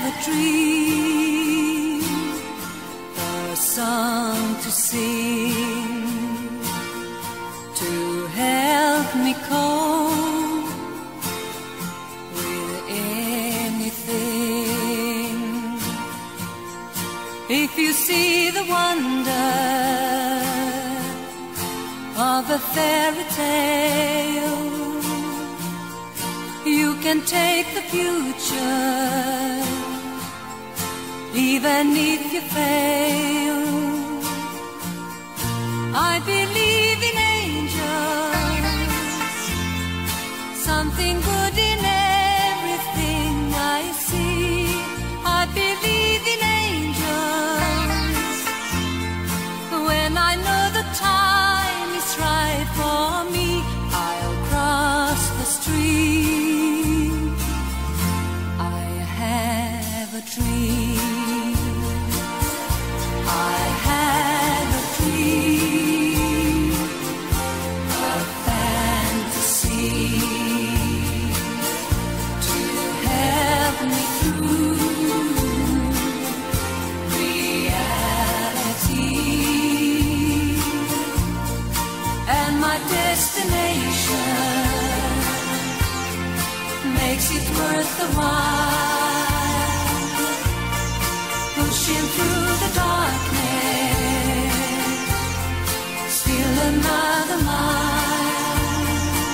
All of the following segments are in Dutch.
a dream, a song to sing, to help me cope with anything. If you see the wonder of a fairy tale, you can take the future, even if you fail. I believe in angels, something good in everything I see. I believe in angels, when I know the time is right for me, I'll cross the stream. I have a dream, I have a dream, a fantasy to help me through reality, and my destination makes it worth the while, pushing through the darkness, still another mile.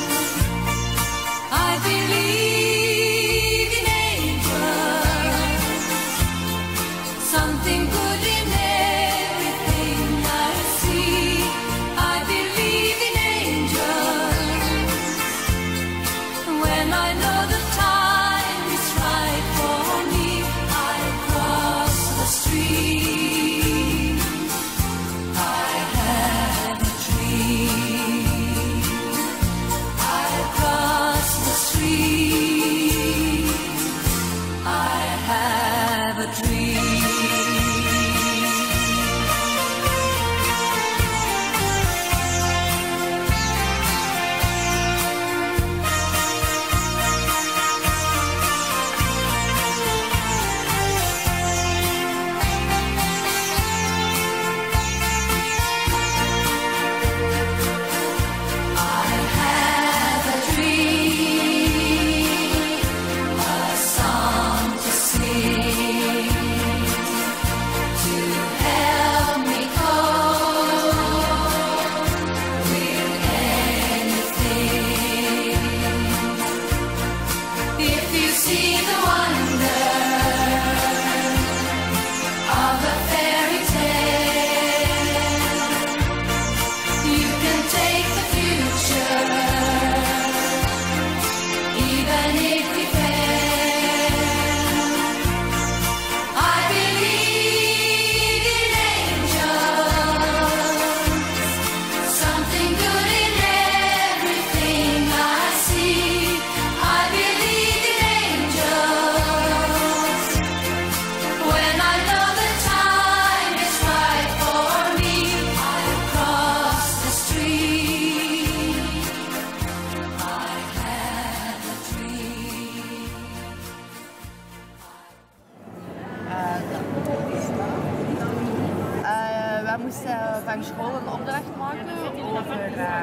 I believe in angels, something good in everything I see. I believe in angels, when I know the time is right for me, I'll cross the stream. I had a dream, I'll cross the stream. I have a dream. We moesten van school een opdracht maken over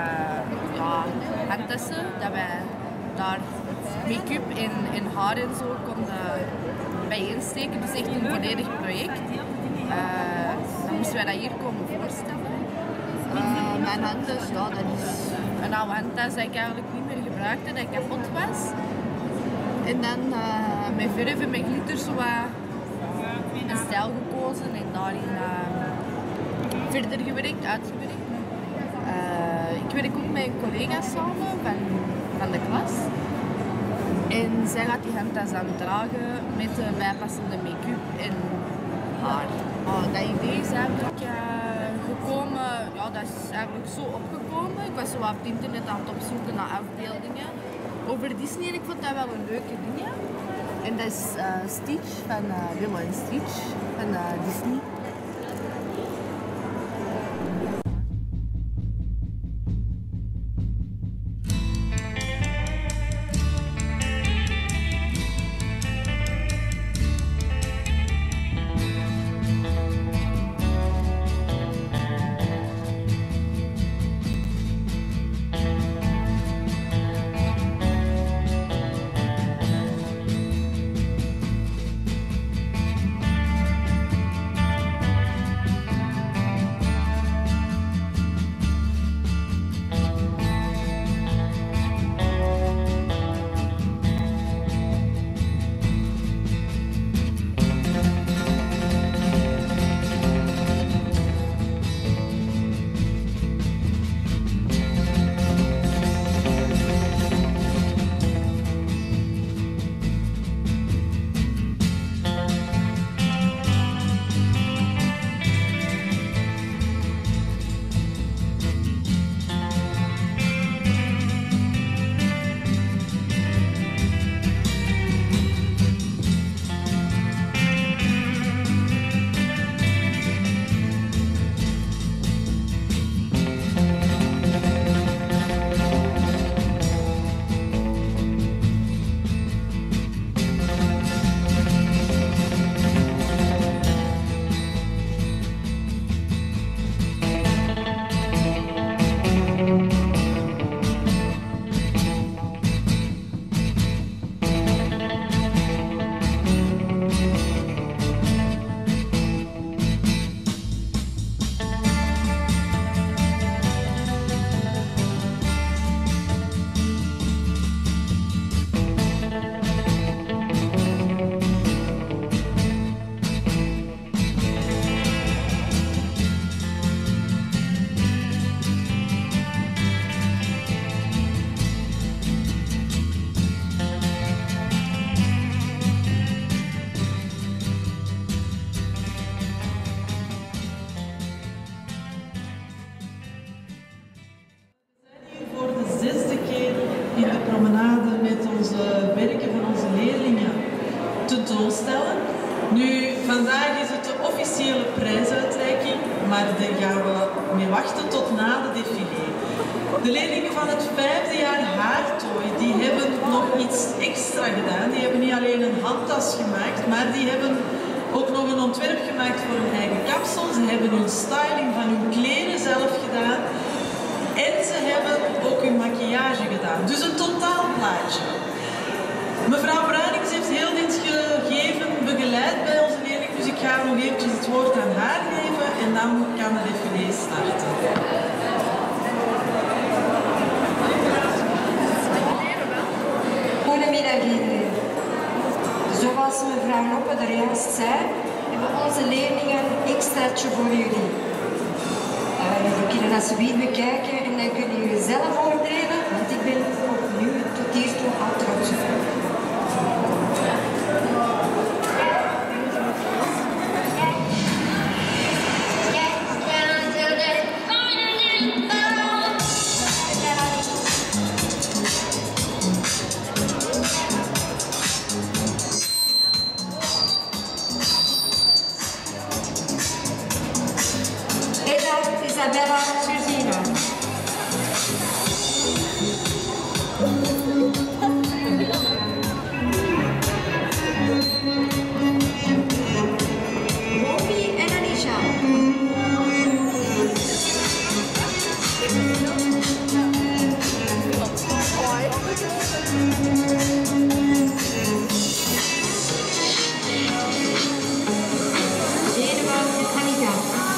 handtassen, dat wij daar make-up en haar en zo konden bijeensteken. Dus echt een volledig project. Dan moesten wij dat hier komen voorstellen. Mijn handtas, ja, dat is een oude handtas die ik eigenlijk niet meer gebruikte, dat kapot was. En dan met verf en met glitter zo een stijl gekozen en daarin verder gewerkt, uitgewerkt. Ik werk ook met een collega samen van de klas. En zij gaat die handtas aan dragen met de bijpassende make-up en haar. Dat idee is eigenlijk gekomen, ja, dat is eigenlijk zo opgekomen. Ik was zo op het internet aan het opzoeken naar afbeeldingen over Disney en ik vond dat wel een leuke ding. En dat is Stitch van Lilo en Stitch van Disney. voorstellen. Nu, vandaag is het de officiële prijsuitreiking, maar daar gaan we mee wachten tot na de défilé. De leerlingen van het 5e jaar Haartooi, die hebben nog iets extra gedaan. Die hebben niet alleen een handtas gemaakt, maar die hebben ook nog een ontwerp gemaakt voor hun eigen kapsel. Ze hebben hun styling van hun kleren zelf gedaan. En ze hebben ook hun maquillage gedaan. Dus een totaal plaatje. Mevrouw Bruinings heeft heel dit gegeven begeleid bij onze leerling. Dus ik ga nog eventjes het woord aan haar geven en dan kan de défilé starten. Goedemiddag iedereen. Zoals mevrouw Noppe er juist zei, hebben onze leerlingen een extraatje voor jullie. Jullie kunnen alsjeblieft bekijken en dan kunnen jullie zelf oordelen, want ik ben opnieuw tot hiertoe al trots op. Isabella Georgina. Romy en Anisha. Genua en Annika.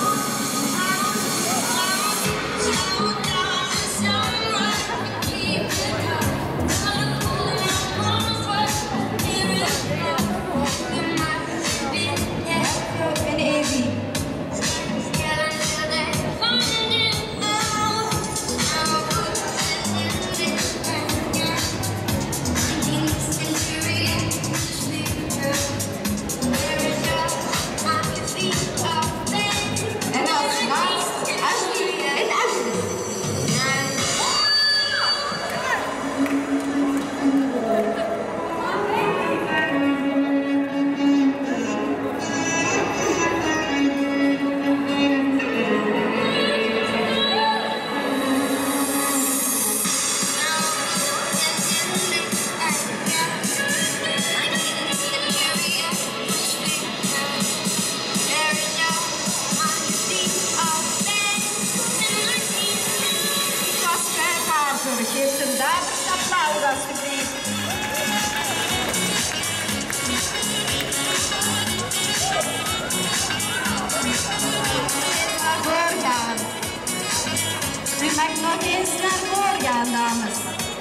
Geef een dames een applaus alsjeblieft. Naar voren gaan. U mag nog eens naar voren gaan, dames.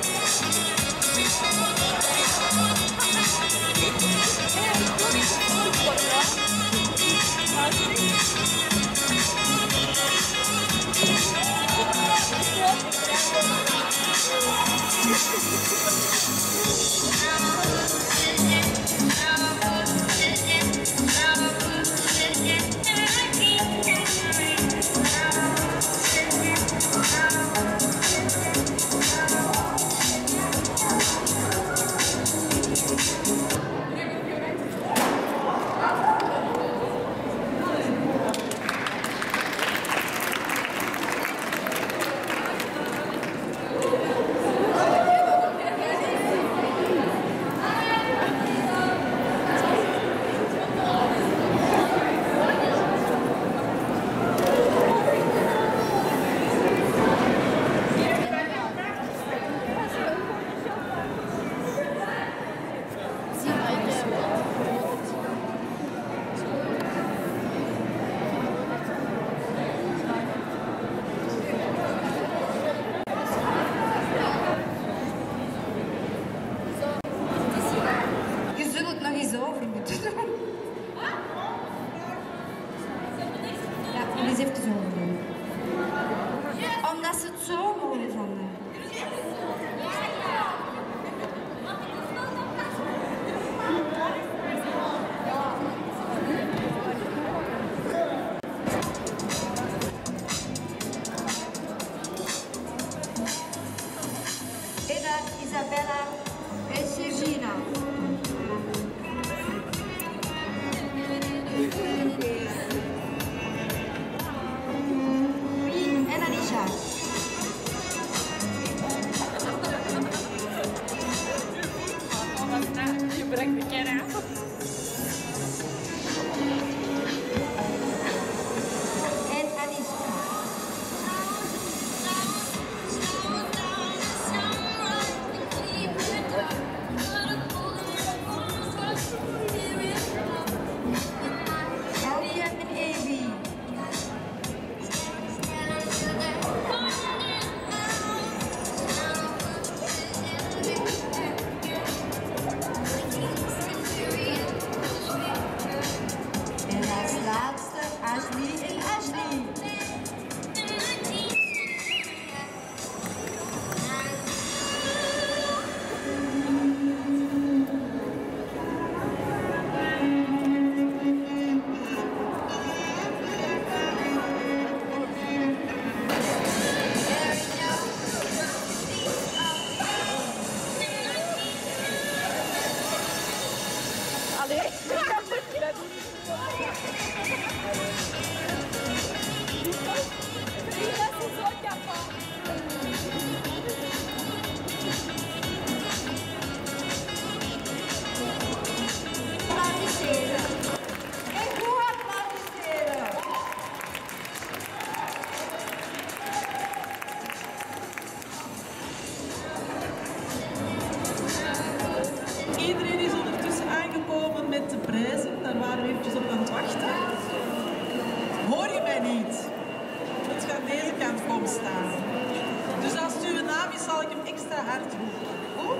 Omdat ze het zo mooi vonden. Eda, Isabella en Sergina. prijzen. Daar waren we eventjes op aan het wachten. Hoor je mij niet? Het gaat aan deze kant komen staan. Dus als het uw naam is, zal ik hem extra hard roepen. Goed?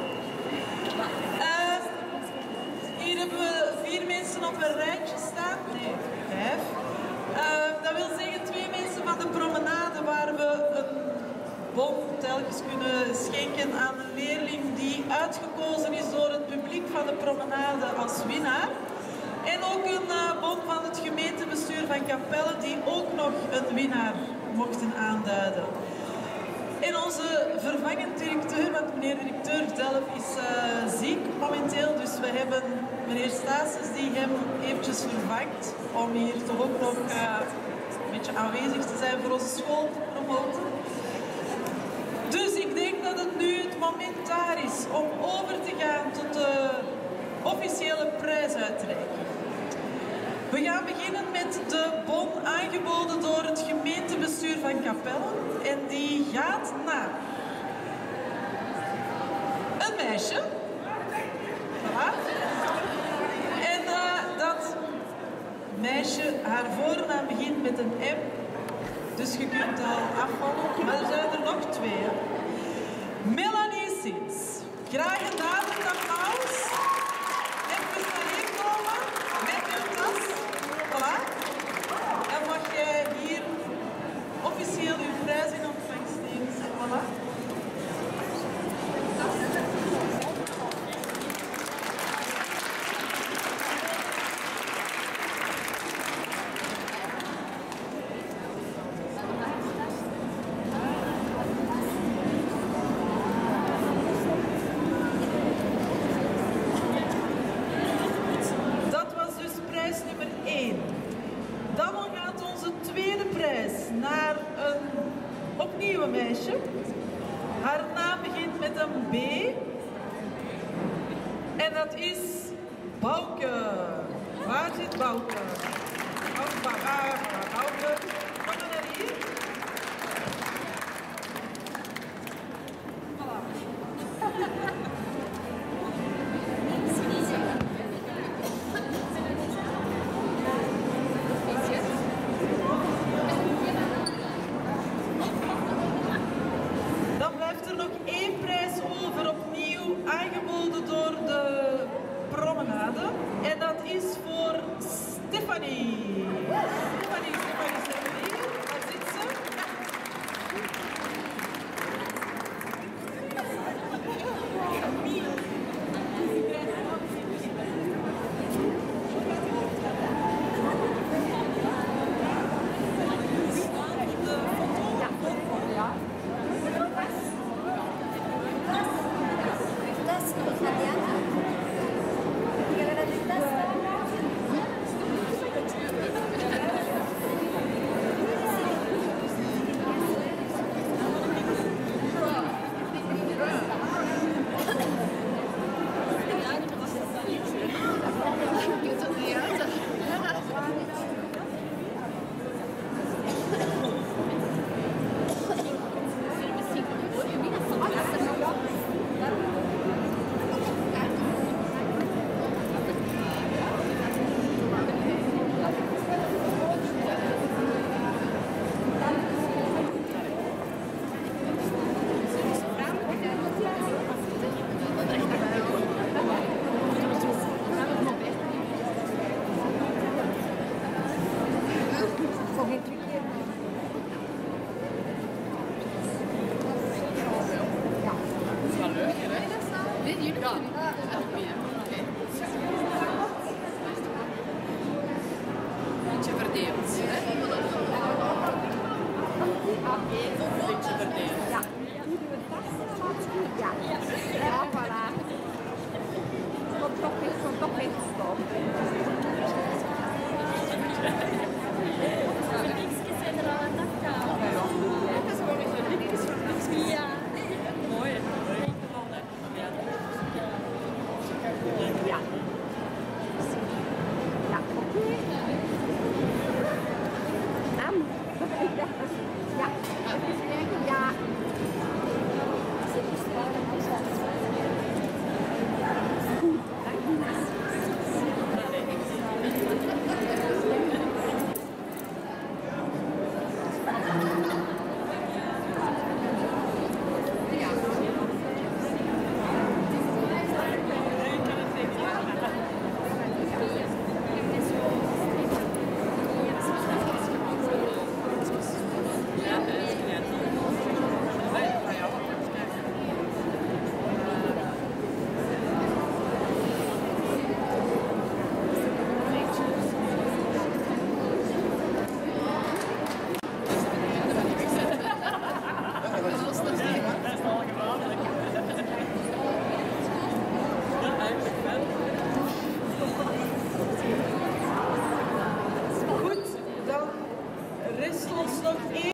Hier hebben we 4 mensen op een rijtje staan. Nee, 5. Dat wil zeggen 2 mensen van de promenade waar we een bon telkens kunnen schenken aan een leerling die uitgekozen is door het publiek van de promenade als winnaar. En ook een bon van het gemeentebestuur van Capelle die ook nog een winnaar mochten aanduiden. En onze vervangend directeur, want meneer directeur zelf is ziek momenteel, dus we hebben meneer Staes die hem eventjes vervangt om hier toch ook nog een beetje aanwezig te zijn voor onze school te promoten. Dus ik denk dat het nu het moment daar is om over te gaan tot de officiële prijsuitreiking. We gaan beginnen met de bon aangeboden door het gemeentebestuur van Capelle en die gaat naar een meisje. Voilà. En dat meisje, haar voornaam begint met een M, dus je kunt al afvallen, maar er zijn er nog 2. Melanie Sins. Graag een dadelijk applaus. Even naar hier komen met uw tas. Voilà. Dan mag jij hier officieel uw prijs in ontvangst nemen. Voilà. Naar een opnieuw een meisje. Haar naam begint met een B. En dat is Bouke. Waar zit Bouke? Bouke, kom maar naar hier. Aangeboden door de promenade en dat is voor Stefanie. Stefanie, waar zit ze? nog één.